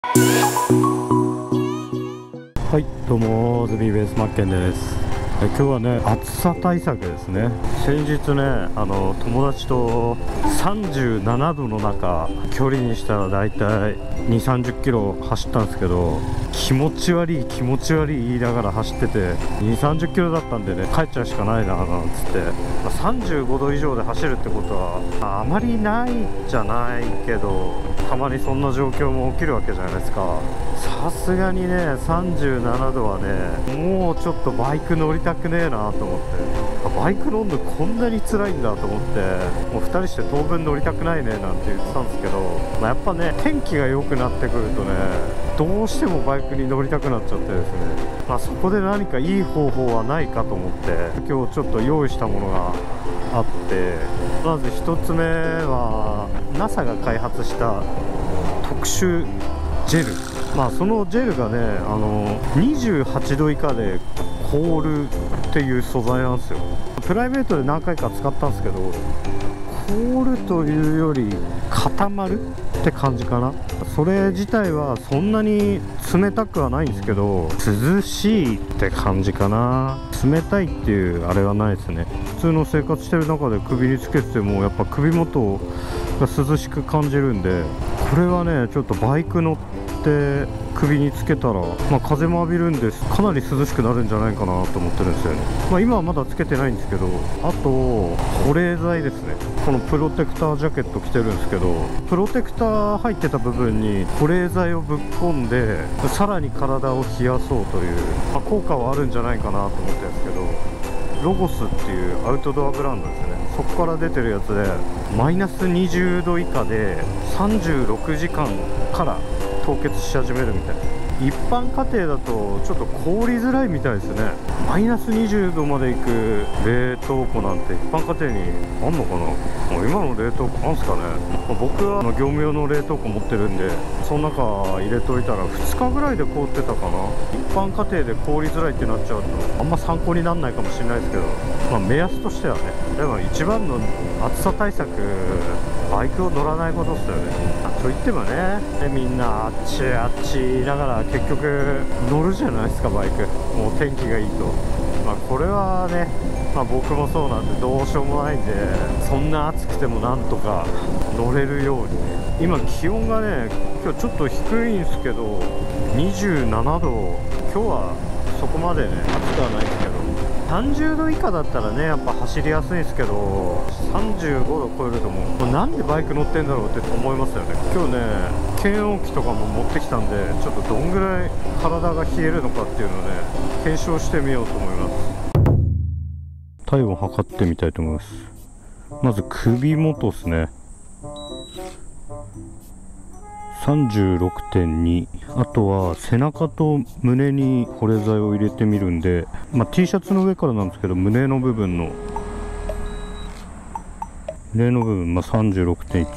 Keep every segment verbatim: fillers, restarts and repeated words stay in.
はい、どうもズビーベースマッケンです。え今日はね、暑さ対策ですね。先日ね、あの友達とさんじゅうななどの中、距離にしたらだいたいにじゅう、さんじゅっキロ走ったんですけど、気持ち悪い気持ち悪い言いながら走ってて、にじゅう、さんじゅっキロだったんでね、帰っちゃうしかないななんつって、まあ、さんじゅうごど以上で走るってことは、まあ、あまりないじゃないけど、たまにそんな状況も起きるわけじゃないですか。さすがにね、さんじゅうななどはね、もうちょっとバイク乗りたくねえなと思って、バイク乗るのこんなに辛いんだと思って、もうふたりして当分乗りたくないねなんて言ってたんですけど、まあ、やっぱね、天気が良くなってくるとね、どうしてもバイクに乗りたくなっちゃってですね、まあ、そこで何かいい方法はないかと思って、今日ちょっと用意したものがあって、まずひとつめは ナサ が開発した特殊ジェル。まあそのジェルがね、あのにじゅうはちど以下で凍るっていう素材なんですよ。プライベートで何回か使ったんですけど、凍るというより固まるって感じかな。それ自体はそんなに冷たくはないんですけど、涼しいって感じかな。冷たいっていうあれはないですね。普通の生活してる中で首につけててもやっぱ首元が涼しく感じるんで、これはねちょっとバイク乗って首につけたら、まあ、風も浴びるんですかなり涼しくなるんじゃないかなと思ってるんですよね。まあ、今はまだつけてないんですけど、あと保冷剤ですね。このプロテクタージャケット着てるんですけど、プロテクター入ってた部分に保冷剤をぶっ込んでさらに体を冷やそうという、まあ、効果はあるんじゃないかなと思ってるんですけど、ロゴスっていうアウトドアブランドですね。そこから出てるやつでマイナスにじゅうど以下でさんじゅうろくじかんから凍結し始めるみたいです。一般家庭だとちょっと凍りづらいみたいですね。マイナスにじゅうどまでいく冷凍庫なんて一般家庭にあんのかな。もう今の冷凍庫あんすかね。まあ、僕は業務用の冷凍庫持ってるんで、その中入れといたらふつかぐらいで凍ってたかな。一般家庭で凍りづらいってなっちゃうとあんま参考にならないかもしれないですけど、まあ、目安としてはね。でも一番の暑さ対策、バイクを乗らないことっすよね。と言ってもね、みんなあっちあっち言いながら結局乗るじゃないですか、バイク。もう天気がいいと。まあこれはね、まあ、僕もそうなんでどうしようもないんで、そんな暑くてもなんとか乗れるようにね。今気温がね、今日ちょっと低いんですけどにじゅうななど、今日はそこまでね暑くはないですけど、さんじゅうど以下だったらねやっぱ走りやすいですけど、さんじゅうごど超えるともう、もうなんでバイク乗ってんだろうって思いますよね。今日ね検温器とかも持ってきたんで、ちょっとどんぐらい体が冷えるのかっていうのをね検証してみようと思います。体温測ってみたいと思います。まず首元ですね、さんじゅうろくてんに。 あとは背中と胸に保冷剤を入れてみるんで、まあ、T シャツの上からなんですけど、胸の部分の胸の部分、まあ、さんじゅうろくてんいち、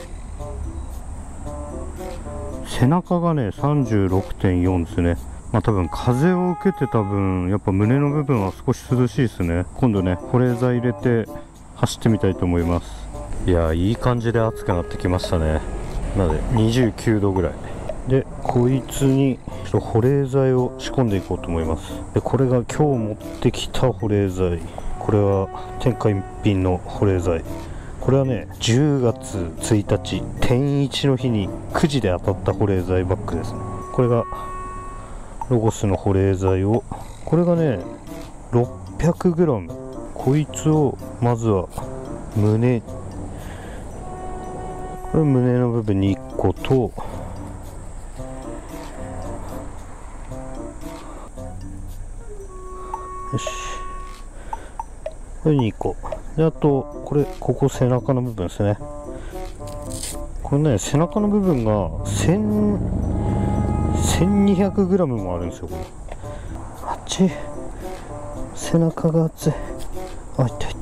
背中がね さんじゅうろくてんよん ですね。まあ多分風を受けてた分、やっぱ胸の部分は少し涼しいですね。今度ね保冷剤入れて走ってみたいと思います。いやー、いい感じで暑くなってきましたね。なのでにじゅうきゅうどぐらいで、こいつにちょっと保冷剤を仕込んでいこうと思います。でこれが今日持ってきた保冷剤。これは天下一品の保冷剤。これはねじゅうがつついたち天一の日にくじで当たった保冷剤バッグですね。これがロゴスの保冷剤を、これがね ろっぴゃくグラム。 こいつをまずは胸、これ胸の部分にいっこと、よし、これにこで、あとこれここ背中の部分ですね。これね背中の部分がせんにひゃくグラムもあるんですよ。これあっち、背中が熱い。あ、いったいった。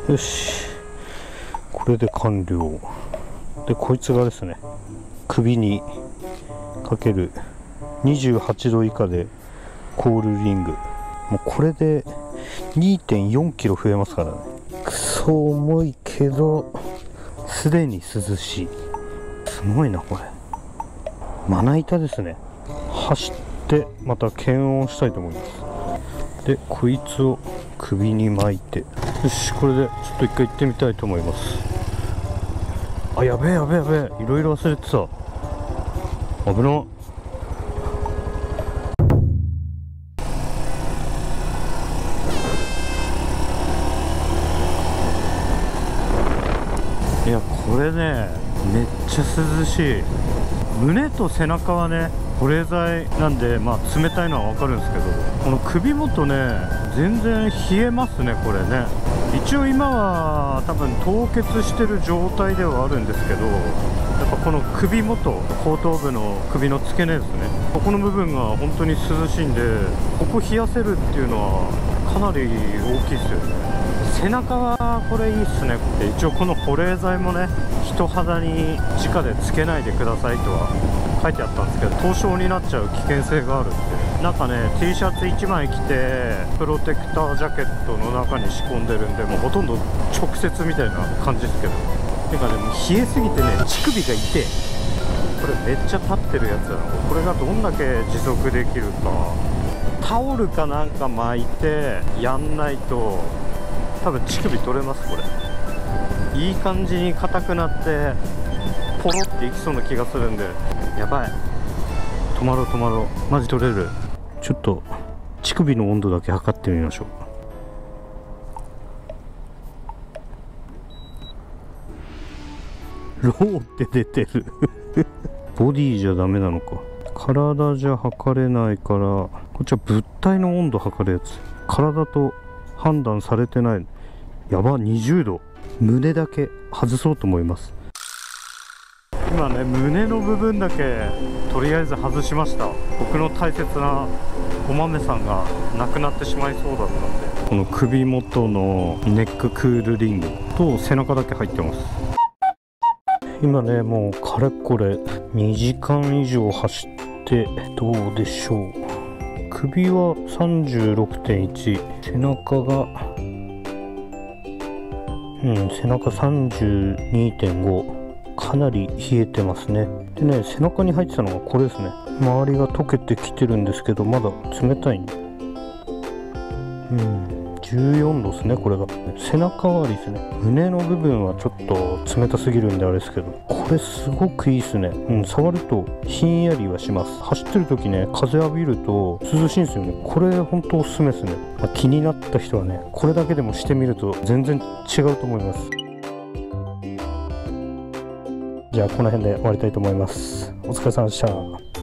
よし、これで完了で、こいつがですね首にかけるにじゅうはちど以下で凍るリング。もうこれで にてんよんキロ増えますからね。くそ重いけどすでに涼しい。すごいなこれ。 まな板ですね。走ってまた検温したいと思います。でこいつを首に巻いて、よし、これでちょっと一回行ってみたいと思います。あ、やべえやべえやべえ、いろいろ忘れてた。危なっ。いや、これね、めっちゃ涼しい。胸と背中はね保冷剤なんで、まあ冷たいのは分かるんですけど、この首元ね全然冷えますね。これね、一応今は多分凍結してる状態ではあるんですけど、やっぱこの首元、後頭部の首の付け根ですね、ここの部分が本当に涼しいんで、ここ冷やせるっていうのはかなり大きいですよね。背中はこれいいっすね。一応この保冷剤もね、人肌に直でつけないでくださいとは書いてあったんですけど、凍傷になっちゃう危険性があるんで、なんかね T シャツいちまい着てプロテクタージャケットの中に仕込んでるんで、もうほとんど直接みたいな感じですけど、てかね、もう冷えすぎてね乳首が痛い。これめっちゃ立ってるやつだな。これがどんだけ持続できるか。タオルかなんか巻いてやんないと多分乳首取れます。これいい感じに硬くなってポロっていきそうな気がするんで、やばい、止まろう止まろう、マジ取れる。ちょっと乳首の温度だけ測ってみましょう。ローって出てるボディじゃダメなのか。体じゃ測れないから、こっちは物体の温度測るやつ。体と判断されてない。やば、にじゅうど。胸だけ外そうと思います。今ね、胸の部分だけとりあえず外しました。僕の大切なお豆さんがなくなってしまいそうだったんで、この首元のネッククールリングと背中だけ入ってます。今ね、もうかれこれにじかん以上走ってどうでしょう。首は さんじゅうろくてんいち、背中がうん背中 さんじゅうにてんご、かなり冷えてますね。でね、背中に入ってたのがこれですね。周りが溶けてきてるんですけど、まだ冷たいんで、うんじゅうよんどですね。これが背中周りですね。胸の部分はちょっと冷たすぎるんであれですけど、これすごくいいですね。うん、触るとひんやりはします。走ってる時ね、風浴びると涼しいんですよね。これ本当おすすめですね。まあ、気になった人はね、これだけでもしてみると全然違うと思います。じゃあこの辺で終わりたいと思います。お疲れ様でした。